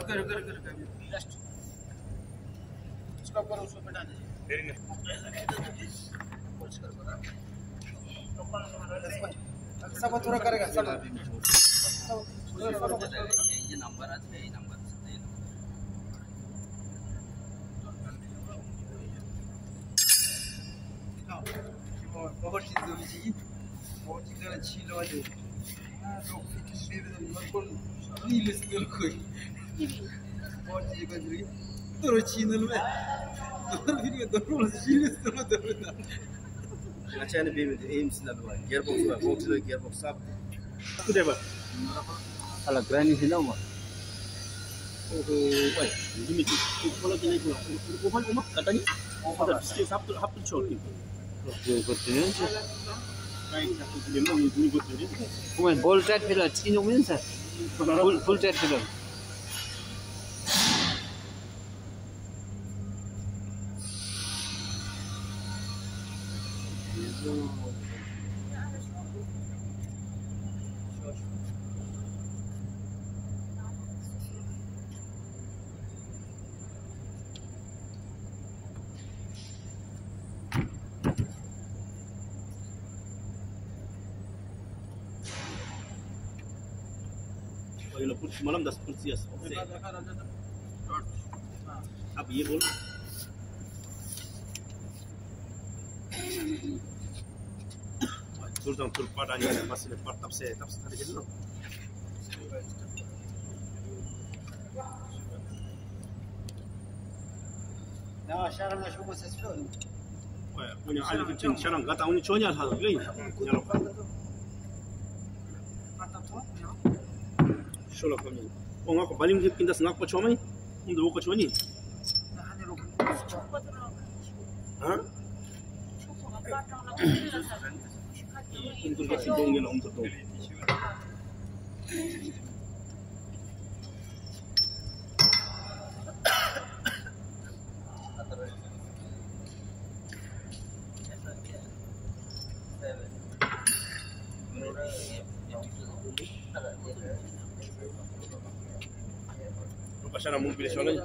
कर जस्ट इसका ऊपर उसको बैठा दीजिए सब थोड़ा करेगा सब ये नंबर আছে এই নাম্বার बहुत चीज़ें अच्छी लो जो लोग फिर बिल्कुल रील्स बिल्कुल बहुत चीज़ें कर रही तो चैनल में दो वीडियो दो रील्स तो अच्छा ने बेबी एम्स ना लो गियरबॉक्स में बॉक्स लो गियरबॉक्स सब कुछ है ala grani hilau mah oh wait ini kalau kini bukan umat katanya ada satu short itu betul baik satu film ini betul bukan ball trap film chino mensa full trap film ये कुछ मालूम 10 कुर्सी है अब ये बोल turdan tur padanya masih lepas tap sekali gitu nah sekarang masuk proses film punya ahli kecil sekarang nggak tahu ini cowoknya hal lain shola kami oh nggak paling pindah sengat apa cowoknya untuk buka cowoknya hah untuk kasih dongeng lah untuk dong pasal mau pilih soalnya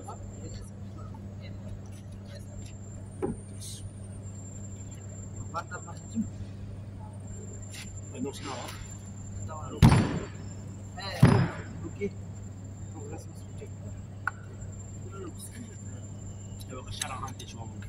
não sinal rugi eu vou achar a hante de homem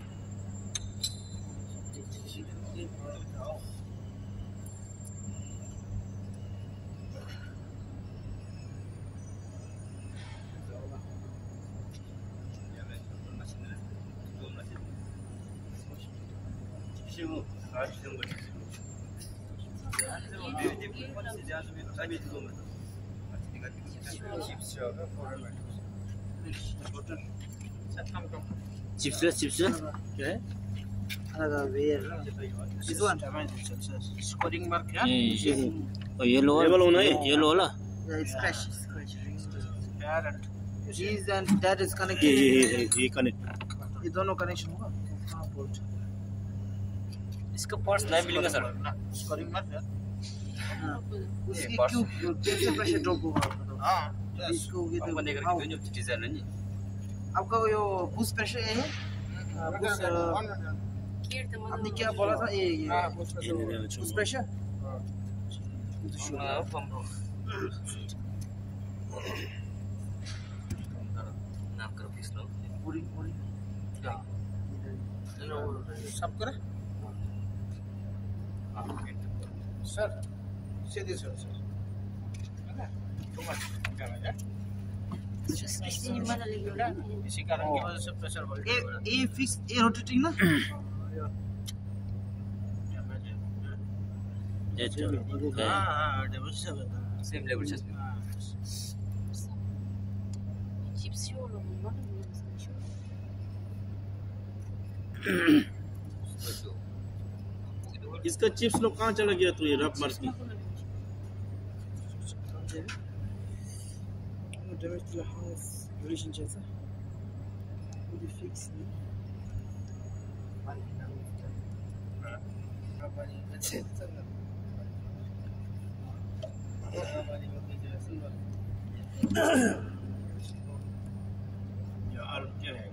chips ya ada this one scoring mark ya oh yellow nahi yellow lah yeah it's scratch parent these and that is connected ये connect ये दोनों connection होगा हां bolt इसका parts नहीं मिलेगा sir scoring mark है उसकी क्यों कैसे प्रेशर ड्रॉप होगा हां इसको ये कंपनी का जो डिजाइन है नहीं आपका यो बूस्ट प्रेशर है बूस्ट आपने क्या बोला था ये बूस्ट प्रेशर नाम करो प्लीज लो पूरी सब करे सर सीधे सर इसी कारण की वजह से प्रेशर बढ़ गया ये फिक्स ये रोटेटिंग ना हां डबल सेम लेवल से चिप्स योलो इसका चिप्स लोग कहाँ चला गया तो ये रफ मार की damage to the house relationship sir would you fix it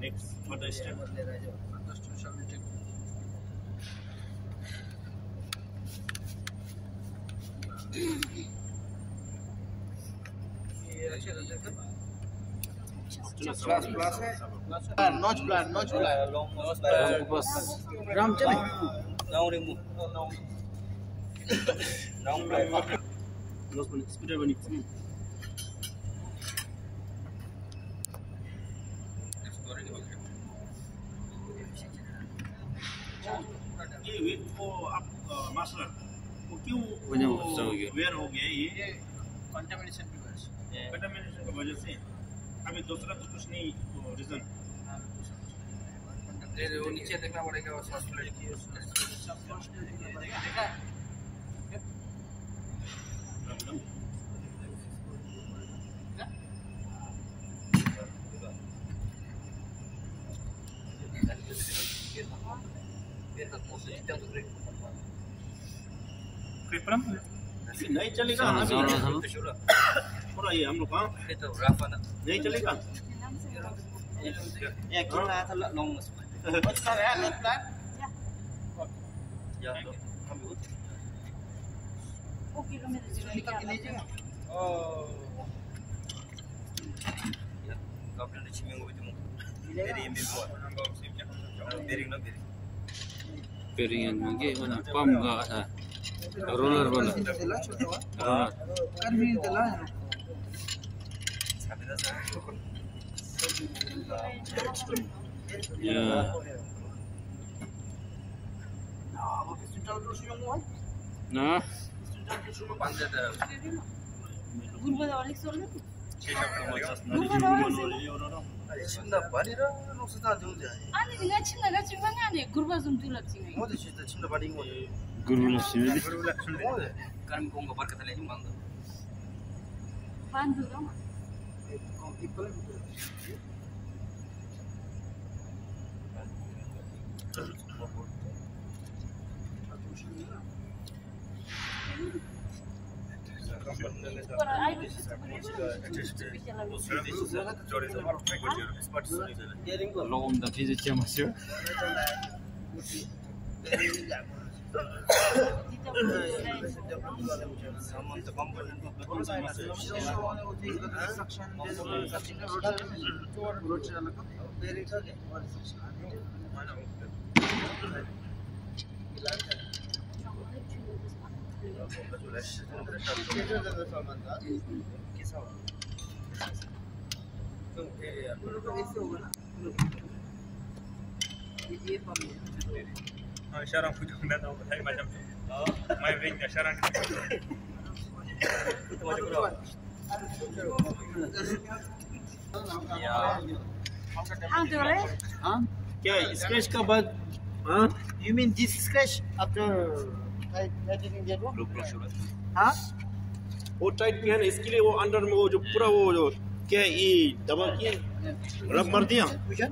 next further step. Plus है notch plan बस ram चले now remove now Nose bani, speeder bani. ये वेट को आप मास्टर वो क्यों वजह से हो गया वेयर हो गया ये contamination की वजह से कंटामिनेशन की वजह से अभी दूसरा तो कुछ नहीं रीजन वो नीचे देखना पड़ेगा वो सॉस प्लेट की देखा क्रिपरम नहीं चलेगा थोड़ा ये हम लोग कहाँ नहीं चलेगा एक क्यों आया था लॉन्ग अच्छा है नेट प्लान या ओके तो मेरे जीवन निकाल के लीजिएगा Kapten de çimen koydum. Vereyim bir bu. Vereyim lan vereyim. पेरियन में के बना पंप का था रोलर बना दिला छोटा हाँ कर भी दिला Sabida sa. या वो सेंट्रल रोड से हुआ ना Bende de गुरुबाबा अलिक सोल्नु एकछिन भनेर नसुता दिउँ जाए अनि दिगा छिन्न गछि मगाने गुरुबा जुम तुलक छिङ म त सिधा छिन बाडी म गुरु Lakshmi kan kongo barkat lagi mang. बान्धु दम पर आई लोम द physics master Sekarang punya anda tahu saya macam tu. Main ringnya sekarang. Itu macam berapa? Ya. आउँथ्यो रे हाँ क्या स्क्रैच का बाद हाँ You mean this scratch after editing that one? हाँ वो टाइट किया ना इसके लिए वो अंदर में वो जो पूरा वो जो क्या ये दबा किया रब मार दिया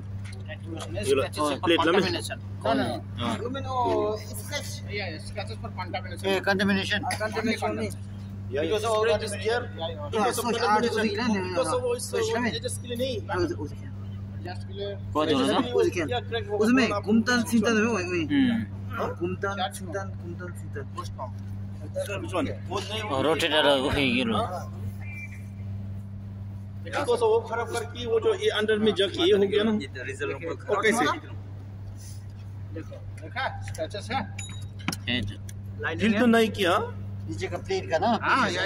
प्लेट लम्बे No, no. You mean scratch? Yeah, scratches for contamination. Contamination. Contamination means या because of all that is there. because of contamination because of वो just इसके लिए नहीं just clear. कौन हो रहा उसमें कुमतन सिंतन है वही हम्म कुमतन सिंतन पोस्ट पंप which one वो नहीं वो रोटेटर को गिरो because वो खराब करके वो जो ये अंदर में जाके ये हो गया ना Itu result वो कैसे देखो देखा स्क्रैचेस है हिल तो नहीं किया नीचे का प्लेट का ना हां या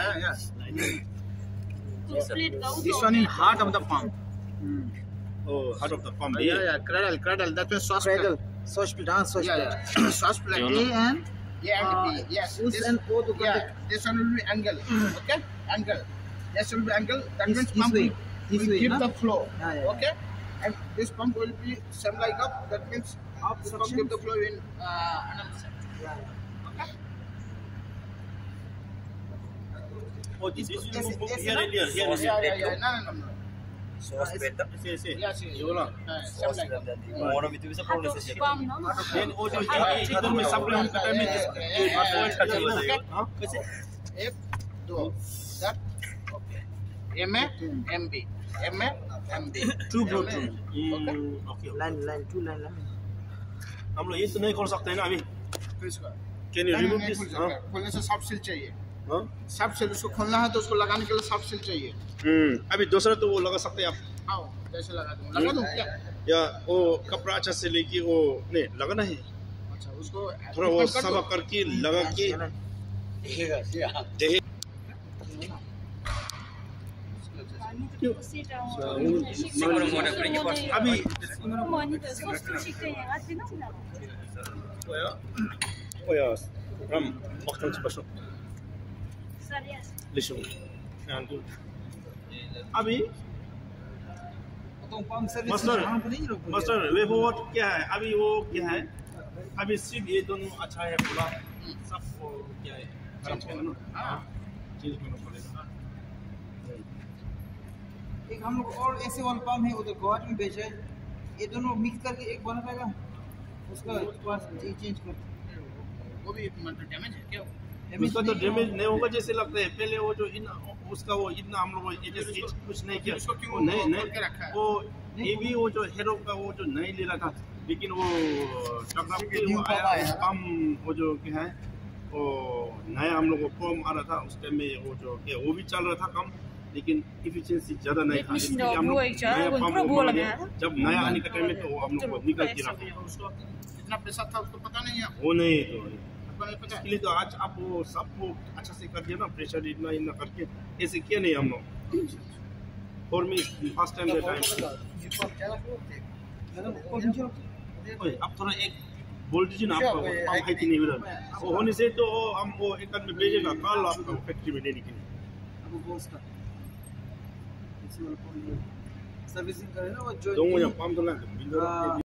प्लेट का this one in heart of the pump oh heart of the pump yeah cradle that means sauce plate sauce plate sauce plate A and B yes this and O to yeah this one will be angle okay angle this will be angle that means pump will keep the flow okay and this pump will be same like up that means up this pump keep the flow in another side okay oh this is here earlier no Sauce beda. ऐसे yes you know same like up Orang itu bisa pronunciasi. पाम न then वो जो इधर में supply होता है में हाँ कैसे एक दो that okay M A M B MD 2 volt okay line 2 line हम लोग ये तो नहीं खोल सकते हैं ना अभी किसका कैन यू रिमूव दिस खोलने से सब सील चाहिए हाँ सब सील उसको खोलना है तो उसको लगाने के लिए सब सील चाहिए अभी दूसरा तो वो लगा सकते हैं आप आओ कैसे लगा दूं क्या या वो कपड़ा अच्छा से लेके वो नहीं लगाना है अच्छा उसको थोड़ा वो सभा करके लगा के देखे अभी या ram waktu cepat लिशो अभी तो पंप सर्विस मास्टर यहाँ पर नहीं रोक मास्टर वे वो क्या है अभी वो क्या है अभी सीट ये दोनों अच्छा है पूरा सब वो क्या है हाँ चेंज करना पड़ेगा एक हम लोग और ऐसे वाला पंप है उधर गुवाहाटी में बेचा है ये दोनों मिक्स करके एक बना रहेगा उसका पास चेंज कर वो भी मतलब डैमेज है क्या उसका तो डैमेज नहीं होगा जैसे लगता है पहले वो जो उसका वो इतना हम लोग कुछ नहीं किया वो नहीं वो ये भी वो जो हीरो का वो जो नहीं ले रहा था लेकिन वो टकराव के वो आया कम वो जो क्या है वो नया हम लोग को फॉर्म आ रहा था उस टाइम में वो जो क्या वो भी चल रहा था कम लेकिन इफिशिएंसी ज्यादा नहीं था इसलिए हम लोग नया फॉर्म जब नया आने का टाइम में तो हम लोग को निकल के रखा उसको इतना पैसा था उसको पता नहीं है वो नहीं तो आपको नहीं पता इसके लिए तो आज आप वो सब वो अच्छा से कर दिया ना प्रेशर इतना इतना करके ऐसे किया नहीं हम लोग for me first time that अब थोड़ा एक बोल दीजिए ना आपको पंप है कि नहीं उधर वो होने से तो हम वो एक आदमी भेजेगा कल आपको फैक्ट्री में लेने के लिए आपको बॉस का सर्विसिंग करे ना वो जो दो पंप तो ना